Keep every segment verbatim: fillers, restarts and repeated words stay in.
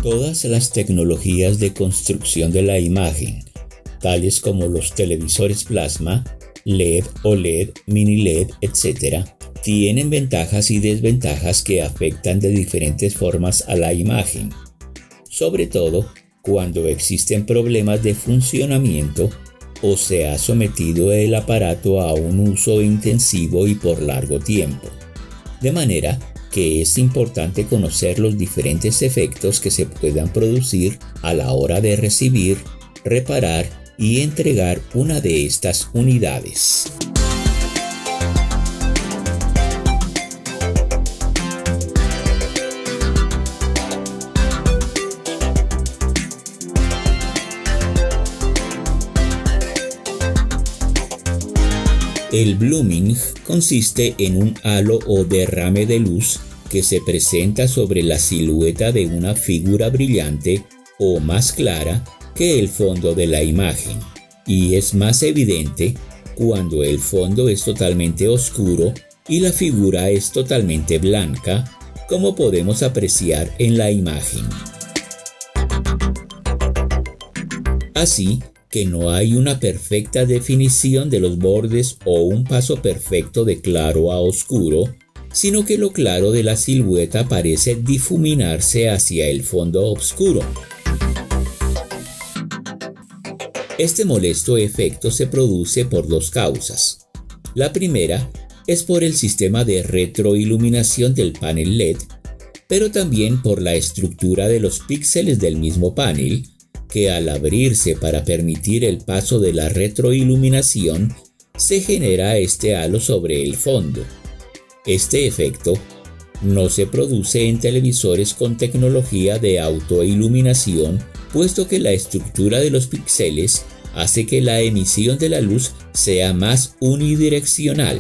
Todas las tecnologías de construcción de la imagen, tales como los televisores plasma, L E D, O L E D, mini L E D, etcétera, tienen ventajas y desventajas que afectan de diferentes formas a la imagen, sobre todo cuando existen problemas de funcionamiento o se ha sometido el aparato a un uso intensivo y por largo tiempo. De manera que es importante conocer los diferentes efectos que se puedan producir a la hora de recibir, reparar y entregar una de estas unidades. El blooming consiste en un halo o derrame de luz que se presenta sobre la silueta de una figura brillante o más clara que el fondo de la imagen, y es más evidente cuando el fondo es totalmente oscuro y la figura es totalmente blanca, como podemos apreciar en la imagen. Así que no hay una perfecta definición de los bordes o un paso perfecto de claro a oscuro, sino que lo claro de la silueta parece difuminarse hacia el fondo oscuro. Este molesto efecto se produce por dos causas. La primera es por el sistema de retroiluminación del panel L E D, pero también por la estructura de los píxeles del mismo panel, que al abrirse para permitir el paso de la retroiluminación, se genera este halo sobre el fondo. Este efecto no se produce en televisores con tecnología de autoiluminación, puesto que la estructura de los píxeles hace que la emisión de la luz sea más unidireccional.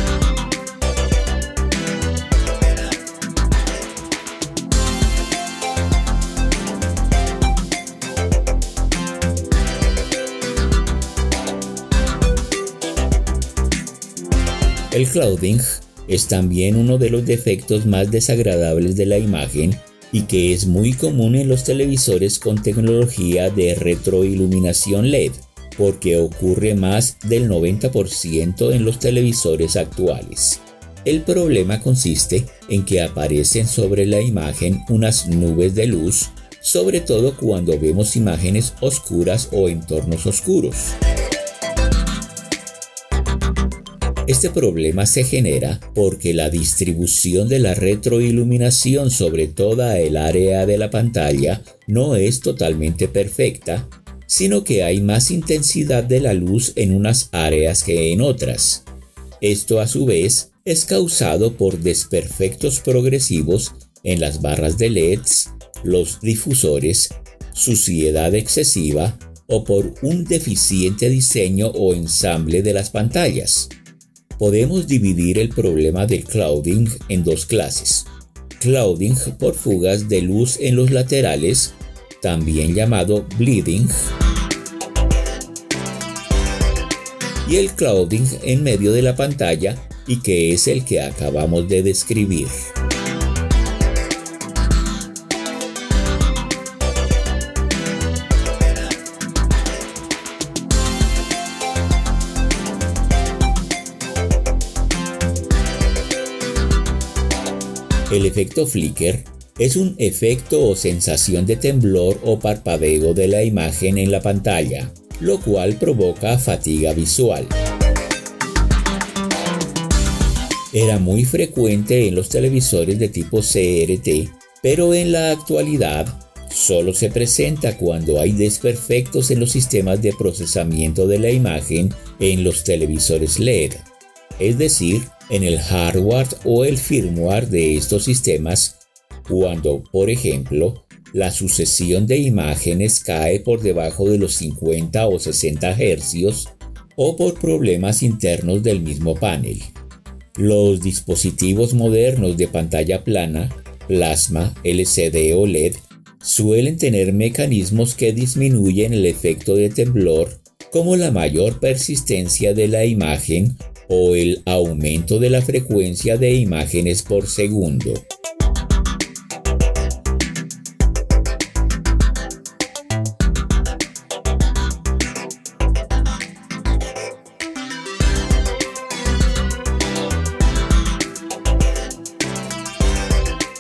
El clouding es también uno de los defectos más desagradables de la imagen y que es muy común en los televisores con tecnología de retroiluminación L E D, porque ocurre más del noventa por ciento en los televisores actuales. El problema consiste en que aparecen sobre la imagen unas nubes de luz, sobre todo cuando vemos imágenes oscuras o entornos oscuros. Este problema se genera porque la distribución de la retroiluminación sobre toda el área de la pantalla no es totalmente perfecta, sino que hay más intensidad de la luz en unas áreas que en otras. Esto a su vez es causado por desperfectos progresivos en las barras de L E Ds, los difusores, suciedad excesiva o por un deficiente diseño o ensamble de las pantallas. Podemos dividir el problema del clouding en dos clases. Clouding por fugas de luz en los laterales, también llamado bleeding, y el clouding en medio de la pantalla, y que es el que acabamos de describir. El efecto flicker es un efecto o sensación de temblor o parpadeo de la imagen en la pantalla, lo cual provoca fatiga visual. Era muy frecuente en los televisores de tipo C R T, pero en la actualidad solo se presenta cuando hay desperfectos en los sistemas de procesamiento de la imagen en los televisores L E D, es decir, en el hardware o el firmware de estos sistemas, cuando, por ejemplo, la sucesión de imágenes cae por debajo de los cincuenta o sesenta hercios o por problemas internos del mismo panel. Los dispositivos modernos de pantalla plana, plasma, L C D o L E D suelen tener mecanismos que disminuyen el efecto de temblor, como la mayor persistencia de la imagen o el aumento de la frecuencia de imágenes por segundo.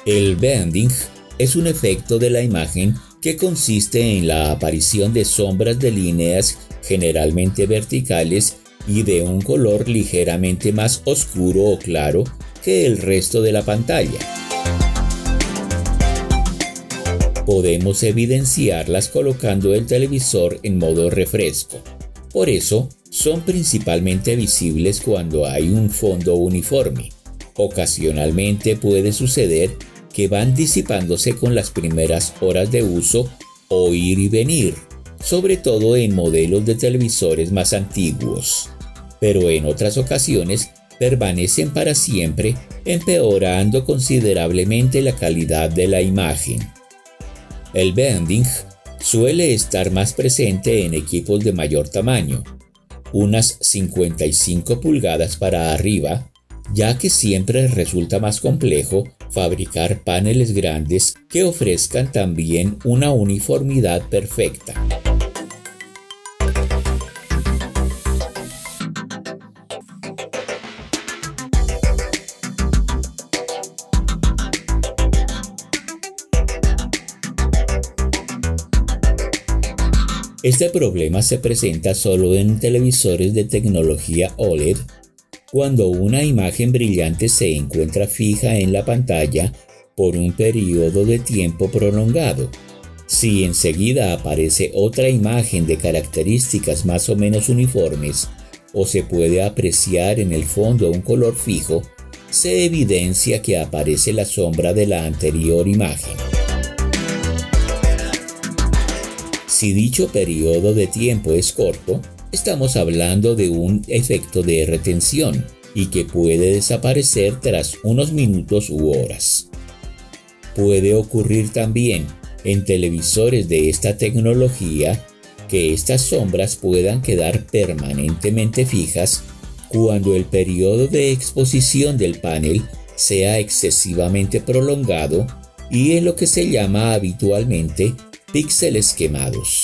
El bending es un efecto de la imagen que consiste en la aparición de sombras de líneas generalmente verticales y de un color ligeramente más oscuro o claro que el resto de la pantalla. Podemos evidenciarlas colocando el televisor en modo refresco. Por eso, son principalmente visibles cuando hay un fondo uniforme. Ocasionalmente puede suceder que van disipándose con las primeras horas de uso o ir y venir, sobre todo en modelos de televisores más antiguos. Pero en otras ocasiones permanecen para siempre, empeorando considerablemente la calidad de la imagen. El bending suele estar más presente en equipos de mayor tamaño, unas cincuenta y cinco pulgadas para arriba, ya que siempre resulta más complejo fabricar paneles grandes que ofrezcan también una uniformidad perfecta. Este problema se presenta solo en televisores de tecnología O L E D, cuando una imagen brillante se encuentra fija en la pantalla por un periodo de tiempo prolongado. Si enseguida aparece otra imagen de características más o menos uniformes, o se puede apreciar en el fondo un color fijo, se evidencia que aparece la sombra de la anterior imagen. Si dicho periodo de tiempo es corto, estamos hablando de un efecto de retención y que puede desaparecer tras unos minutos u horas. Puede ocurrir también en televisores de esta tecnología que estas sombras puedan quedar permanentemente fijas cuando el periodo de exposición del panel sea excesivamente prolongado y en lo que se llama habitualmente píxeles quemados.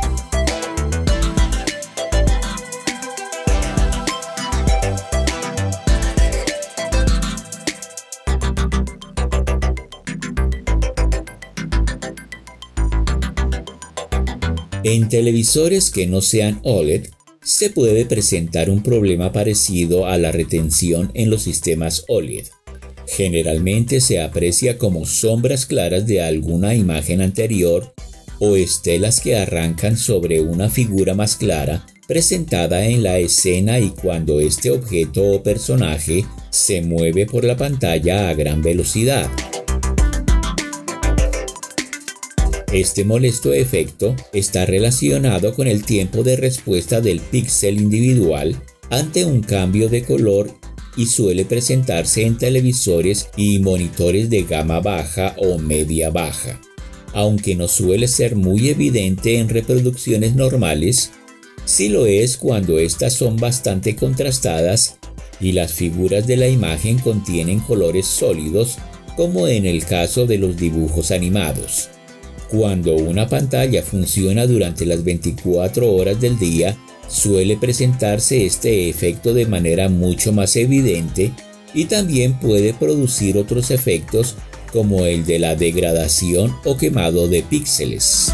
En televisores que no sean O L E D, se puede presentar un problema parecido a la retención en los sistemas O L E D. Generalmente se aprecia como sombras claras de alguna imagen anterior o estelas que arrancan sobre una figura más clara presentada en la escena y cuando este objeto o personaje se mueve por la pantalla a gran velocidad. Este molesto efecto está relacionado con el tiempo de respuesta del píxel individual ante un cambio de color y suele presentarse en televisores y monitores de gama baja o media baja. Aunque no suele ser muy evidente en reproducciones normales, sí lo es cuando estas son bastante contrastadas y las figuras de la imagen contienen colores sólidos, como en el caso de los dibujos animados. Cuando una pantalla funciona durante las veinticuatro horas del día, suele presentarse este efecto de manera mucho más evidente y también puede producir otros efectos como el de la degradación o quemado de píxeles.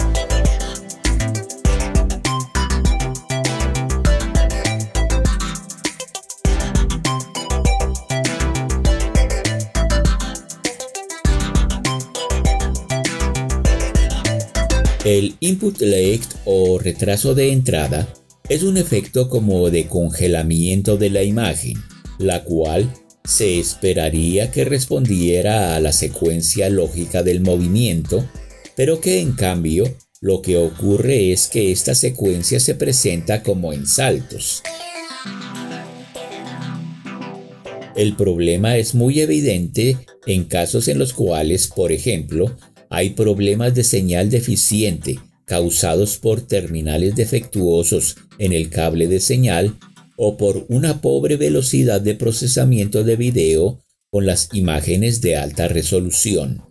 El input lag o retraso de entrada es un efecto como de congelamiento de la imagen, la cual se esperaría que respondiera a la secuencia lógica del movimiento, pero que en cambio lo que ocurre es que esta secuencia se presenta como en saltos. El problema es muy evidente en casos en los cuales, por ejemplo, hay problemas de señal deficiente causados por terminales defectuosos en el cable de señal o por una pobre velocidad de procesamiento de video con las imágenes de alta resolución.